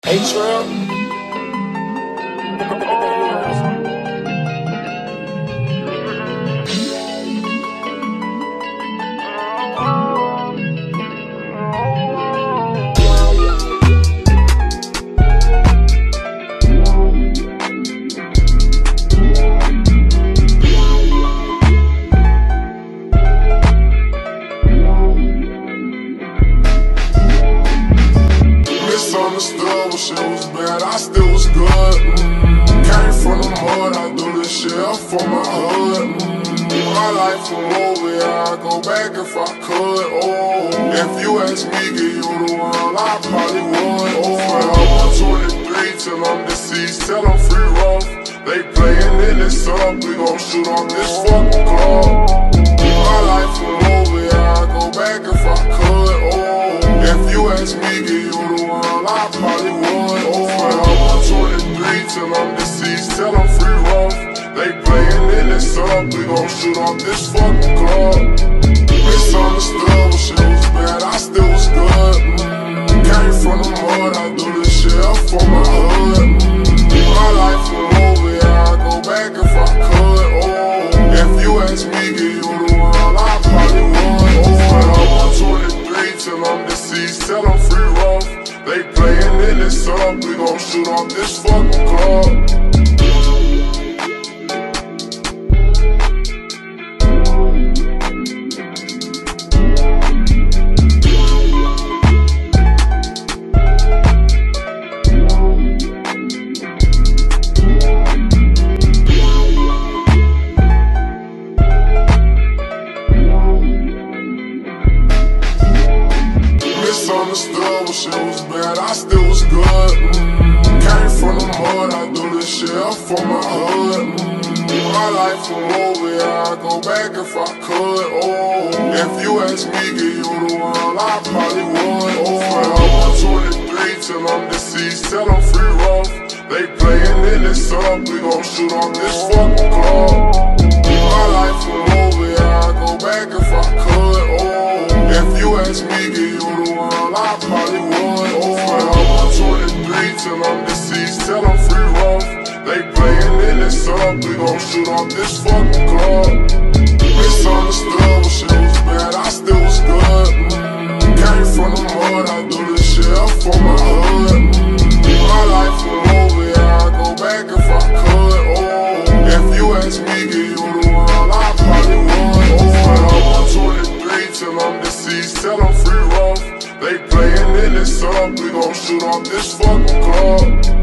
H-Rail. Misunderstood when shit was bad, I still was good. Came from the mud, I do this shit up for my hood. My life from over here, I go back if I could. Oh, if you ask me, give you the world, I probably would. Oh, I'm 23 till I'm deceased, till I'm free rough. They playin' in this up, we gon' shoot off this fucking club. My life from over here, I go back if I could. Oh, if you ask me, give you the world, I probably would. Oh, I'm 23 till I'm deceased, till I'm free rough. They playin' in this up, we gon' shoot off this fucking club. Misunderstood when shit was bad, I still was good. Came from the mud, I do this shit up for my hood. My life from over here, I go back if I could. Oh, if you ask me, give you the world, I probably would. Oh, I'm 23 till I'm deceased, till I'm free rough. They playin' in this up, we gon' shoot off this fucking club. Misunderstood when shit was bad, I still was good. Came from the mud, I do this shit up for my hood. My life from over here, I go back if I could. Oh, if you ask me, give you the world, I probably would. Oh, I'm 23 till I'm deceased, till I'm free rough. They playin' in this up, we gon' shoot off this fucking club. My life from over here, I go back if I could. Oh, if you ask me, give you the world, I probably would. Oh, I'm 23 till I'm deceased, till I'm free rough. They playin' in this up, we gon' shoot off this fucking club. Misunderstood when shit was bad, I still was good. Came from the mud, I do this shit up for my hood. My life from over here, I go back if I could. Oh, if you ask me, give you the world, I probably would. Oh, I'm 23 till I'm deceased, till I'm free rough. They playin' in this up, we gon' shoot off this fucking club.